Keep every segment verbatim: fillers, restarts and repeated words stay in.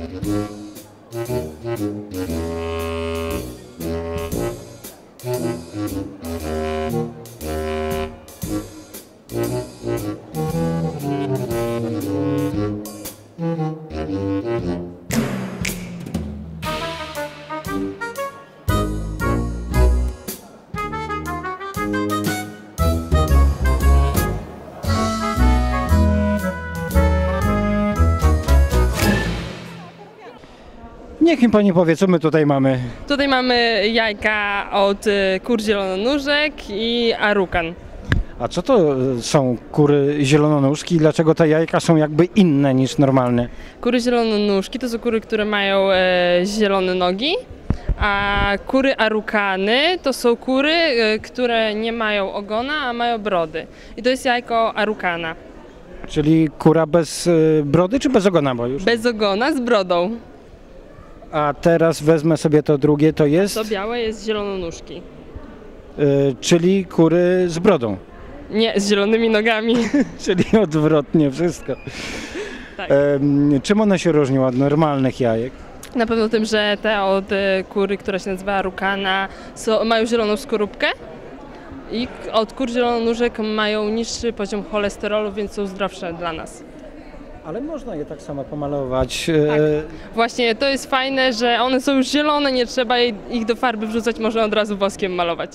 Niech mi pani powie, co my tutaj mamy. Tutaj mamy jajka od y, kur zielononóżek i arukan. A co to są kury zielononóżki i dlaczego te jajka są jakby inne niż normalne? Kury zielononóżki to są kury, które mają e, zielone nogi, a kury arukany to są kury, e, które nie mają ogona, a mają brody. I to jest jajko arukana. Czyli kura bez y, brody czy bez ogona? Bo już... Bez ogona, z brodą. A teraz wezmę sobie to drugie, to jest? To białe jest zielononóżki. Y, czyli kury z brodą. Nie, z zielonymi nogami. Czyli odwrotnie wszystko. Tak. E, czym one się różnią od normalnych jajek? Na pewno tym, że te od e, kury, która się nazywa arukana, są, mają zieloną skorupkę i od kur zielononóżek mają niższy poziom cholesterolu, więc są zdrowsze dla nas. Ale można je tak samo pomalować. Tak. Właśnie to jest fajne, że one są już zielone, nie trzeba ich do farby wrzucać, można od razu woskiem malować.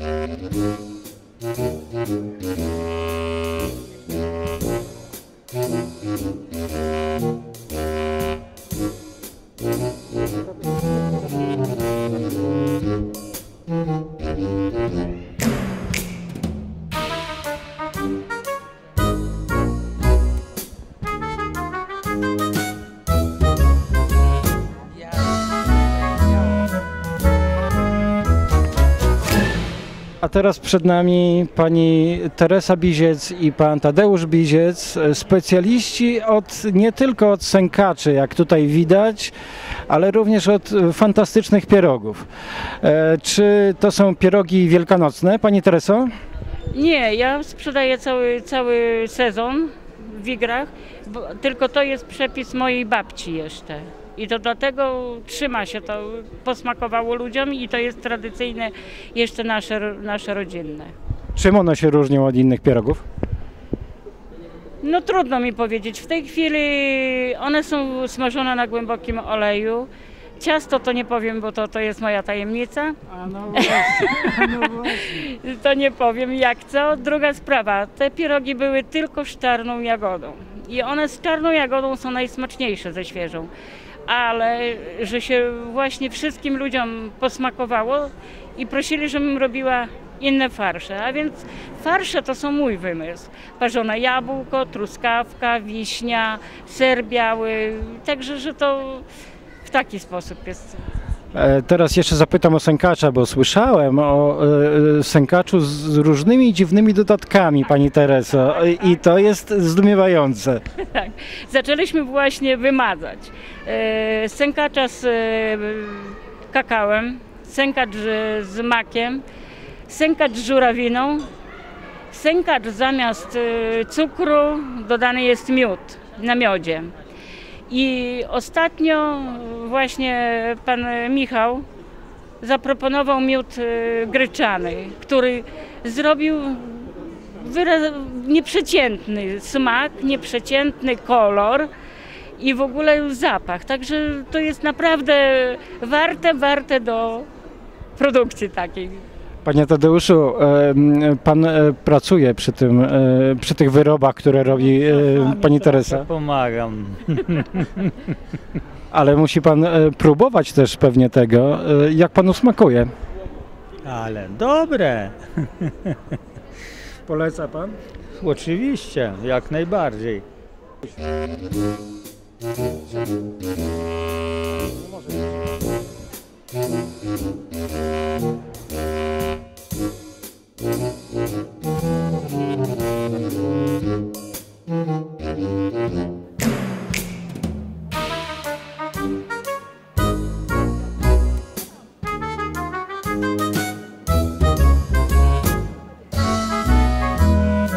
A teraz przed nami pani Teresa Biziec i pan Tadeusz Biziec, specjaliści od, nie tylko od sękaczy, jak tutaj widać, ale również od fantastycznych pierogów. E, czy to są pierogi wielkanocne, pani Tereso? Nie, ja sprzedaję cały, cały sezon w Igrach, bo tylko to jest przepis mojej babci jeszcze. I to dlatego trzyma się to, posmakowało ludziom i to jest tradycyjne, jeszcze nasze, nasze rodzinne. Czym one się różnią od innych pierogów? No trudno mi powiedzieć, w tej chwili one są smażone na głębokim oleju. Ciasto to nie powiem, bo to, to jest moja tajemnica. A no właśnie, no właśnie. To nie powiem jak co. Druga sprawa, te pierogi były tylko z czarną jagodą. I one z czarną jagodą są najsmaczniejsze ze świeżą. Ale że się właśnie wszystkim ludziom posmakowało i prosili, żebym robiła inne farsze. A więc farsze to są mój wymysł. Parzone jabłko, truskawka, wiśnia, ser biały. Także, że to w taki sposób jest. E, teraz jeszcze zapytam o sękacza, bo słyszałem o e, sękaczu z różnymi dziwnymi dodatkami, pani Tereso, i to jest zdumiewające. Tak, zaczęliśmy właśnie wymazać. E, sękacza z e, kakałem, sękacz z makiem, sękacz z żurawiną, sękacz zamiast e, cukru dodany jest miód na miodzie. I ostatnio właśnie pan Michał zaproponował miód gryczany, który zrobił nieprzeciętny smak, nieprzeciętny kolor i w ogóle zapach. Także to jest naprawdę warte, warte do produkcji takiej. Panie Tadeuszu, pan pracuje przy, tym, przy tych wyrobach, które robi pani Teresa? Pomagam. Ale musi pan próbować też pewnie tego, jak panu smakuje. Ale dobre. Poleca pan? Oczywiście, jak najbardziej.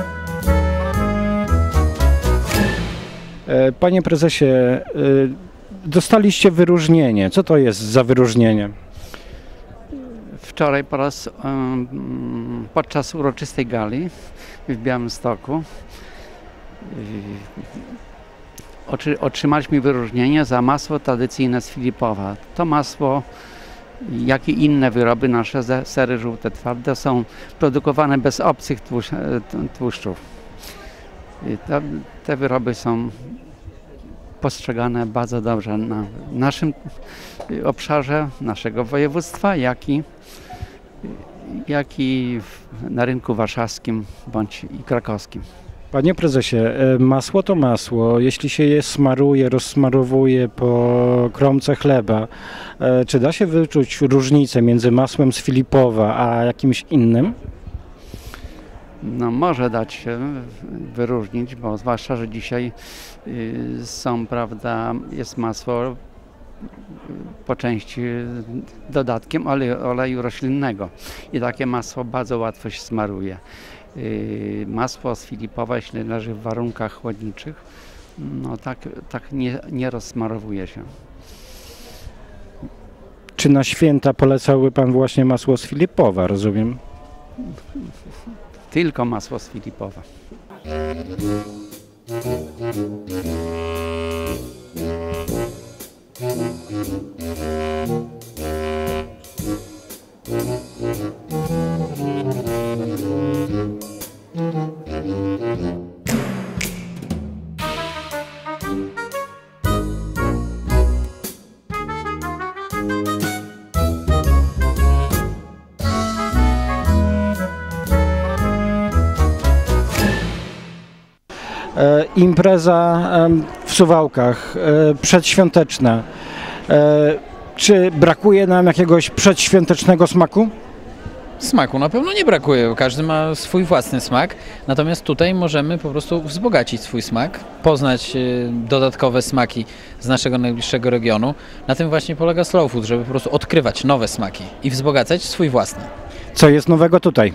Panie prezesie, dostaliście wyróżnienie. Co to jest za wyróżnienie? Wczoraj po raz um, podczas uroczystej gali w Białymstoku y, otrzymaliśmy wyróżnienie za masło tradycyjne z Filipowa. To masło, jak i inne wyroby nasze, sery żółte twarde, są produkowane bez obcych tłusz, tłuszczów. Te, te wyroby są postrzegane bardzo dobrze na naszym obszarze, naszego województwa, jak i, jak i na rynku warszawskim bądź i krakowskim. Panie prezesie, masło to masło. Jeśli się je smaruje, rozsmarowuje po kromce chleba, czy da się wyczuć różnicę między masłem z Filipowa a jakimś innym? No może dać się wyróżnić, bo zwłaszcza, że dzisiaj y, są, prawda, jest masło po części dodatkiem oleju, oleju roślinnego i takie masło bardzo łatwo się smaruje. Y, masło z Filipowa, jeśli leży w warunkach chłodniczych, no tak, tak nie, nie rozsmarowuje się. Czy na święta polecałby pan właśnie masło z Filipowa, rozumiem? Tylko masło z Filipowa. E, impreza e, w Suwałkach, e, przedświąteczna. E, czy brakuje nam jakiegoś przedświątecznego smaku? Smaku na pewno nie brakuje, bo każdy ma swój własny smak, natomiast tutaj możemy po prostu wzbogacić swój smak, poznać y, dodatkowe smaki z naszego najbliższego regionu. Na tym właśnie polega Slow Food, żeby po prostu odkrywać nowe smaki i wzbogacać swój własny. Co jest nowego tutaj?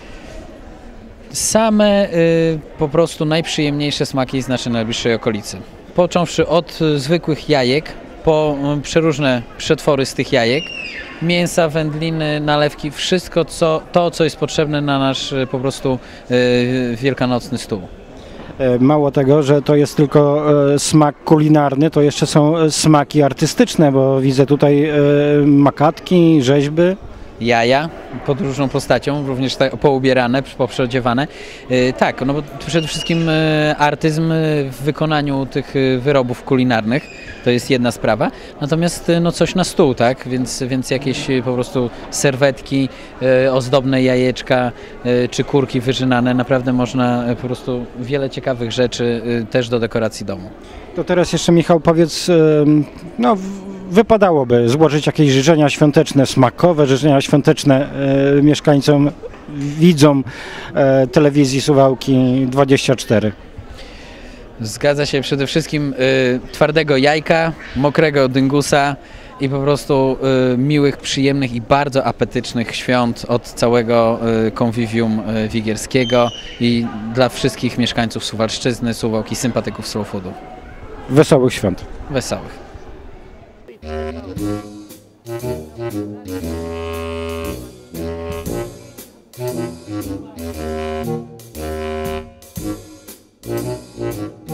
Same y, po prostu najprzyjemniejsze smaki z naszej najbliższej okolicy. Począwszy od y, zwykłych jajek, po y, przeróżne przetwory z tych jajek, mięsa, wędliny, nalewki, wszystko co, to, co jest potrzebne na nasz y, po prostu y, wielkanocny stół. E, mało tego, że to jest tylko e, smak kulinarny, to jeszcze są e, smaki artystyczne, bo widzę tutaj e, makatki, rzeźby. Jaja pod różną postacią, również tak poubierane, poprzeodziewane. Yy, tak, no bo przede wszystkim yy, artyzm w wykonaniu tych yy, wyrobów kulinarnych to jest jedna sprawa, natomiast yy, no coś na stół, tak, więc, więc jakieś yy, po prostu serwetki, yy, ozdobne jajeczka yy, czy kurki wyżynane, naprawdę można yy, po prostu wiele ciekawych rzeczy yy, też do dekoracji domu. To teraz jeszcze, Michał, powiedz, e, no wypadałoby złożyć jakieś życzenia świąteczne, smakowe życzenia świąteczne e, mieszkańcom, widzom e, telewizji Suwałki dwadzieścia cztery. Zgadza się, przede wszystkim y, twardego jajka, mokrego dyngusa i po prostu y, miłych, przyjemnych i bardzo apetycznych świąt od całego y, konwiwium y, wigierskiego i dla wszystkich mieszkańców Suwalszczyzny, Suwałki, sympatyków slow foodu. Wesołych świąt. Wesołych. Thank you.